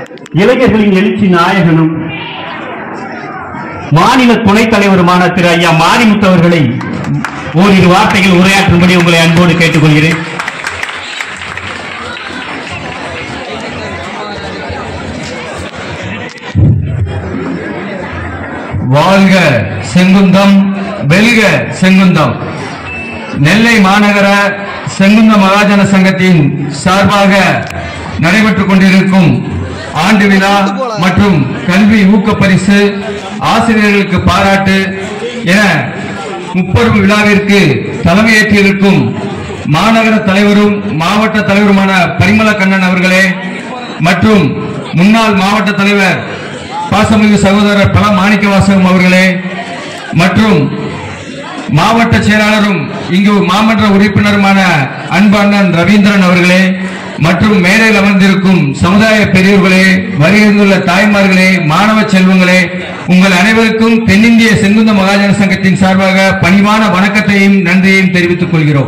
இளைஞர்களின் எழுச்சி நாயகனும் மாநில துணைத் தலைவருமான திரு ஐயா மாரிமுத்து அவர்களை ஓரிரு வார்த்தைகள் உரையாற்றும்படி உங்களை அன்போடு கேட்டுக்கொள்கிறேன். வாழ்க செங்குந்தம், வெல்க செங்குந்தம். நெல்லை மாநகர செங்குந்த மகாஜன சங்கத்தின் சார்பாக நடைபெற்றுக் கொண்டிருக்கும் ஆண்டு விழா மற்றும் கல்வி ஊக்க பரிசு, ஆசிரியர்களுக்கு பாராட்டு என முப்பெரும் விழாவிற்கு தலைமையேற்றிருக்கும் மாநகர தலைவரும் மாவட்ட தலைவருமான பரிமள கண்ணன் அவர்களே மற்றும் முன்னாள் மாவட்ட தலைவர் பாசமிகு சகோதரர் பல மாணிக்கவாசகம் அவர்களே மற்றும் மாவட்ட செயலாளரும் இங்கு மாமன்ற உறுப்பினருமான அன்பு அண்ணன் ரவீந்திரன் அவர்களே மற்றும் மேடையில் அமர்ந்திருக்கும் சமுதாய பெரியவர்களே, வருகின்றுள்ள தாய்மார்களே, மாணவ செல்வங்களே, உங்கள் அனைவருக்கும் தென்னிந்திய செங்குந்த மகாஜன சங்கத்தின் சார்பாக பணிவான வணக்கத்தையும் நன்றியையும் தெரிவித்துக் கொள்கிறோம்.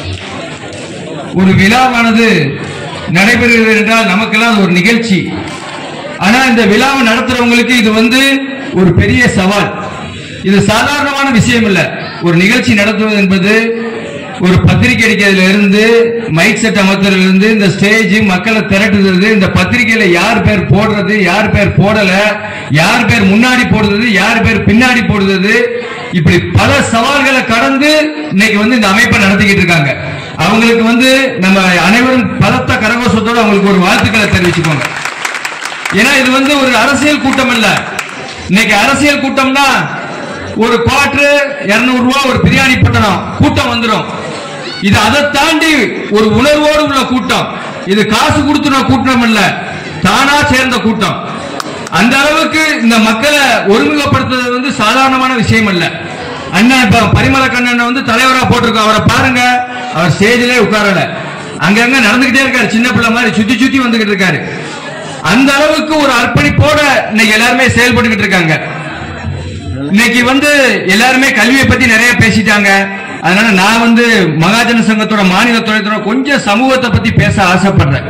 ஒரு விழாவானது நடைபெறுகிறது என்றால் நமக்கெல்லாம் அது ஒரு நிகழ்ச்சி. ஆனா இந்த விழாவை நடத்துறவங்களுக்கு இது ஒரு பெரிய சவால். இது சாதாரணமான விஷயம் இல்ல. ஒரு நிகழ்ச்சி நடத்துவது என்பது ஒரு பத்திரிகை அடிக்கிறதுல இருந்து, மைக் செட் அமர்த்துறதுல இருந்து, இந்த ஸ்டேஜ் மக்களை திரட்டுறது, இந்த பத்திரிகையில யார் பேர் போடுறது, யார் பேர் போடல, யார் பேர் முன்னாடி போடுறது, யார் பேர் பின்னாடி போடுறது, இப்படி பல சவால்களை கடந்து இன்னைக்கு இந்த அமைப்பை நடத்திக்கிட்டு இருக்காங்க. அவங்களுக்கு நம்ம அனைவரும் பலத்த கரகோஷத்தோட அவங்களுக்கு ஒரு வாழ்த்துக்களை தெரிவிச்சுக்கோங்க. ஏன்னா இது ஒரு அரசியல் கூட்டம் இல்ல. இன்னைக்கு அரசியல் கூட்டம்னா ஒரு குவார்டர் 200 ரூபாய் ஒரு பிரியாணி பட்டணம் கூட்டம் வந்துடும். இது அதை தாண்டி ஒரு உணர்வோடு உள்ள கூட்டம். இது காசு கொடுத்துன கூட்டம் இல்ல, தானா சேர்ந்த கூட்டம். அந்த அளவுக்கு இந்த மக்களை ஒருமுகப்படுத்துறது சாதாரணமான விஷயம் இல்ல. அண்ணன் இப்ப பரிமள கண்ணன் தலைவரா போட்டிருக்கோம். அவரை பாருங்க, அவர் ஸ்டேஜிலே உட்காரல, அங்கங்க நடந்துகிட்டே இருக்காரு, சின்ன பிள்ளை மாதிரி சுத்தி சுத்தி வந்துகிட்டு இருக்காரு. அந்த அளவுக்கு ஒரு அர்ப்பணிப்போட இன்னைக்கு எல்லாருமே செயல்பட்டு இருக்காங்க. இன்னைக்கு எல்லாருமே கல்வியை பத்தி நிறைய பேசிட்டாங்க. அதனால நான் மகாஜன சங்கத்தோட மாநில துணைத்தோட கொஞ்சம் சமூகத்தை பத்தி பேச ஆசைப்படுறேன்.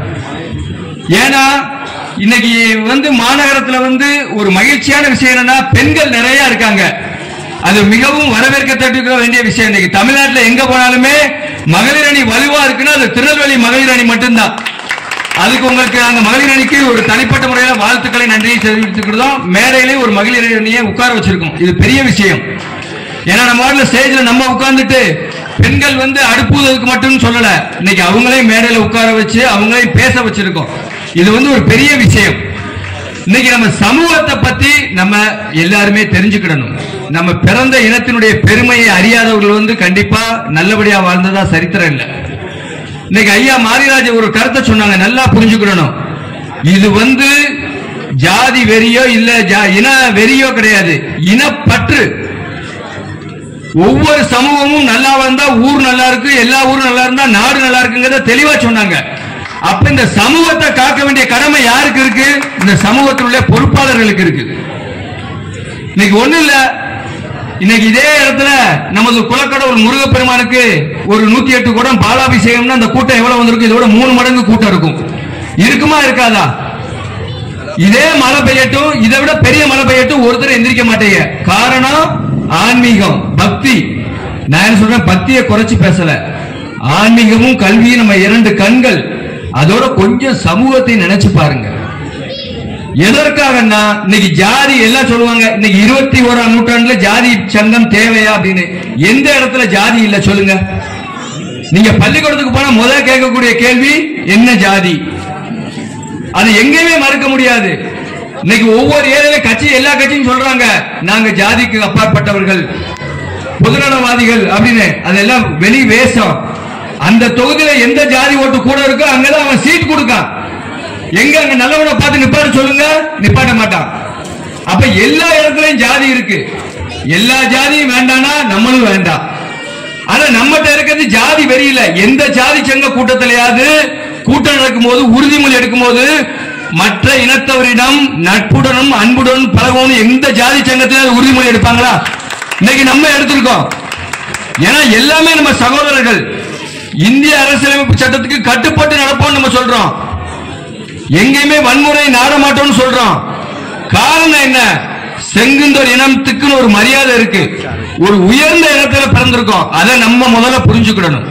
ஏன்னா இன்னைக்கு மாநகரத்துல ஒரு மகிழ்ச்சியான விஷயம் என்னன்னா, பெண்கள் நிறைய இருக்காங்க. அது மிகவும் வரவேற்கத்தக்க வேண்டிய விஷயம். இன்னைக்கு தமிழ்நாட்டில் எங்க போனாலுமே மகளிர் அணி வலுவா இருக்குன்னா அது திருநெல்வேலி மகளிர் அணி மட்டும்தான். அதுக்கு உங்களுக்கு அந்த மகளிர் அணிக்கு ஒரு தனிப்பட்ட முறையில் வாழ்த்துக்களை நன்றியை தெரிவித்துக்கிறோம். மேடையிலே ஒரு மகளிர் அணியை உட்கார வச்சிருக்கோம். இது பெரிய விஷயம். ஏன்னா நம்ம ஸ்டேஜ்ல நம்ம உட்கார்ந்துட்டு பெண்கள் அடுப்புவதற்கு மட்டும் சொல்லல, இன்னைக்கு அவங்களையும் மேடையில உட்கார வச்சு அவங்களையும் பேச வச்சிருக்கோம். இது ஒரு பெரிய விஷயம். இன்னைக்கு நம்ம சமூகத்தை பத்தி நம்ம எல்லாருமே தெரிஞ்சுக்கிடணும். நம்ம பிறந்த இனத்தினுடைய பெருமையை அறியாதவர்கள் கண்டிப்பா நல்லபடியா வாழ்ந்ததா சரித்திரம் இல்லை. இன்னைக்கு ஐயா மாரிராஜ ஒரு கருத்தை சொன்னாங்க, நல்லா புரிஞ்சுக்கணும். இது ஜாதி வெறியோ இல்ல இன வெறியோ கிடையாது, இனப்பற்று. ஒவ்வொரு சமூகமும் நல்லா வந்தா ஊர் நல்லா இருக்கு, எல்லா ஊரும் நல்லா இருந்தா நாடு நல்லா இருக்குங்கிறத தெளிவா சொன்னாங்க. அப்ப இந்த சமூகத்தை காக்க வேண்டிய கடமை யாருக்கு இருக்கு? இந்த சமூகத்தில் உள்ள பொறுப்பாளர்களுக்கு இருக்கு. இன்னைக்கு ஒண்ணு இல்ல, இன்னைக்கு இதே இடத்துல நமது குலக்கடவுள் முருகப்பெருமானுக்கு ஒரு 108 குடம் பாலாபிஷேகம்னா அந்த கூட்டம் எவ்வளவு வந்திருக்கும்? இதோட 3 மடங்கு கூட்டம் இருக்கும். இருக்குமா இருக்காதா? இதே மழை பெய்யட்டும், இதை விட பெரிய மழை பெய்யட்டும், ஒருத்தர் எந்திரிக்க மாட்டேங்க. காரணம் ஆன்மீகம், பக்தி. நான் என்ன சொல்றேன், பக்தியை குறைச்சு பேசல. ஆன்மீகமும் கல்வியும் நம்ம 2 கண்கள். அதோட கொஞ்சம் சமூகத்தை நினைச்சு பாருங்க. எதற்காகன்னா இன்னைக்கு ஜாதி எல்லாம் சொல்லுவாங்க, இன்னைக்கு 21ஆம் நூற்றாண்டுல ஜாதி சங்கம் தேவையா அப்படின்னு. எந்த இடத்துல ஜாதி இல்ல சொல்லுங்க? நீங்க பள்ளிக்கூடத்துக்கு போனா முதல்ல கேட்கக்கூடிய கேள்வி என்ன ஜாதி? அது எங்கேயுமே மறுக்க முடியாது. இன்னைக்கு ஒவ்வொரு ஏரியால கட்சி, எல்லா கட்சியும் சொல்றாங்க நாங்க ஜாதிக்கு அப்பாற்பட்டவர்கள், பொதுநலவாதிகள் அப்படின்னு. அதெல்லாம் வெளி வேஷம். அந்த தொகுதியில எந்த ஜாதி ஓட்டு கூட இருக்கோ அங்கதான் அவன் சீட் கொடுக்கான். எங்க அங்க நல்லவனை பார்த்து நிப்பாட்ட சொல்லுங்க, நிப்பாட்ட மாட்டான். அப்ப எல்லா இடத்துலயும் ஜாதி இருக்கு. எல்லா ஜாதியும் வேண்டானா நம்மளும் வேண்டாம். ஆனா நம்மகிட்ட இருக்கிறது ஜாதி வெறியில. எந்த ஜாதி சங்க கூட்டத்திலேயாவது கூட்டம் நடக்கும் போது, உறுதிமொழி எடுக்கும் போது மற்ற இனத்தவரிடம் நட்புடனும் அன்புடனும் பழகணும் எந்த ஜாதி சங்கத்தில உறுதிமொழி எடுப்பாங்களா? இன்னைக்கு நம்ம எடுத்திருக்கோம். ஏன்னா எல்லாமே நம்ம சகோதரர்கள். இந்திய அரசியலமைப்பு சட்டத்துக்கு கட்டுப்பட்டு நடப்போம் நம்ம சொல்றோம். எங்கேயுமே வன்முறை நாட மாட்டோம்னு சொல்றோம். காரணம் என்ன? செங்குந்தர் இனத்துக்கு ஒரு மரியாதை இருக்கு. ஒரு உயர்ந்த இடத்துல பிறந்திருக்கோம். அதை நம்ம முதல்ல புரிஞ்சுக்கிடணும்.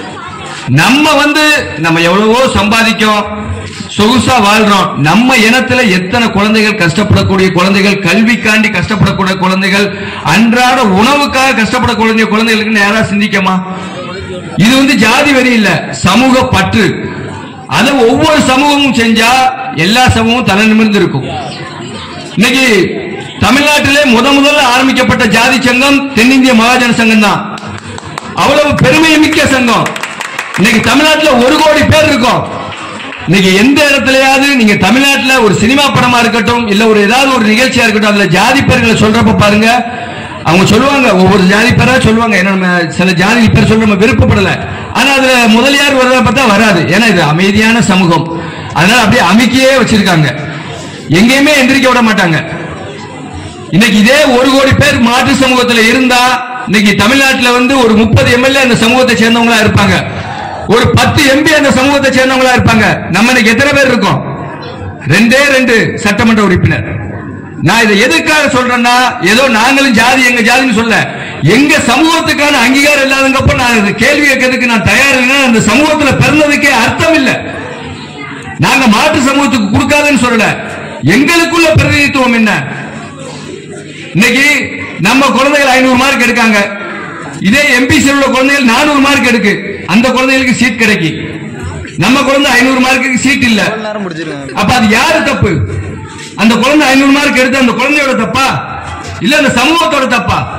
நம்ம எவ்வளவோ சம்பாதிக்கோம், சொகுசா வாழ்றோம். நம்ம இனத்துல எத்தனை குழந்தைகள் கஷ்டப்படக்கூடிய குழந்தைகள், கல்விக்காண்டி கஷ்டப்படக்கூடிய குழந்தைகள், அன்றாட உணவுக்காக கஷ்டப்படக்கூடிய குழந்தைகளுக்கு யாராவது சிந்திக்கமா? இது ஜாதி வெறி இல்ல, சமூக பற்று. அதை ஒவ்வொரு சமூகமும் செஞ்சா எல்லா சமூகமும் தலை நிமிர்ந்து இருக்கும். இன்னைக்கு தமிழ்நாட்டிலே முதல்ல ஆரம்பிக்கப்பட்ட ஜாதி சங்கம் தென்னிந்திய மகாஜன சங்கம் தான். அவ்வளவு பெருமை மிக்க சங்கம். இன்னைக்கு தமிழ்நாட்டில் 1 கோடி பேர் இருக்கும். இன்னைக்கு எந்த இடத்துலயாவது நீங்க தமிழ்நாட்டில் ஒரு சினிமா படமா இருக்கட்டும், இல்ல ஒரு ஏதாவது ஒரு நிகழ்ச்சியா இருக்கட்டும், அதுல ஜாதி பேர்களை சொல்றப்ப பாருங்க, அவங்க சொல்லுவாங்க, ஒவ்வொரு ஜாதி பேரா சொல்லுவாங்க. ஏன்னா நம்ம சில ஜாதி பேர் சொல்ல நம்ம விருப்பப்படல, ஆனா அதுல முதலியார் வரத பார்த்தா வராது. ஏன்னா இது அமைதியான சமூகம், அதனால அப்படியே அமைக்கியே வச்சிருக்காங்க, எங்கேயுமே எந்திரிக்க விட மாட்டாங்க. இன்னைக்கு இதே 1 கோடி பேர் மாற்று சமூகத்தில் இருந்தா இன்னைக்கு தமிழ்நாட்டில் ஒரு 30 எம்எல்ஏ அந்த சமூகத்தை சேர்ந்தவங்களா இருப்பாங்க, ஒரு 10 எம்பி அந்த சமூகத்தை சேர்ந்தவங்களா இருப்பாங்க. நம்ம இன்னைக்கு எத்தனை பேர் இருக்கோம்? 2 சட்டமன்ற உறுப்பினர். நான் இதை எதுக்காக சொல்றேன்னா, ஏதோ நாங்களும் ஜாதி எங்க ஜாதின்னு சொல்ல, எங்க சமூகத்துக்கான அங்கீகாரம் இல்லாதப்ப நான் கேள்வி கேட்கறதுக்கு நான் தயார் இல்லைன்னா அந்த சமூகத்தில் பிறந்ததுக்கே அர்த்தம் இல்லை. நாங்க மாற்று சமூகத்துக்கு கொடுக்காதுன்னு சொல்லல, எங்களுக்குள்ள பிரதிநிதித்துவம் என்ன? இன்னைக்கு நம்ம குழந்தைகள் 500 மார்க் எடுக்காங்க, இதே எம்பி உள்ள குழந்தைகள் 400 மார்க் எடுக்கு, அந்த குழந்தைகளுக்கு சீட் கிடைக்கு. நம்ம குழந்தை 500 மார்க்குக்கு சீட் இல்ல. அப்ப அது யாரு தப்பு? அந்த குழந்தை 500 மார்க் எடுத்து அந்த குழந்தையோட தப்பா இல்ல அந்த சமூகத்தோட தப்பா?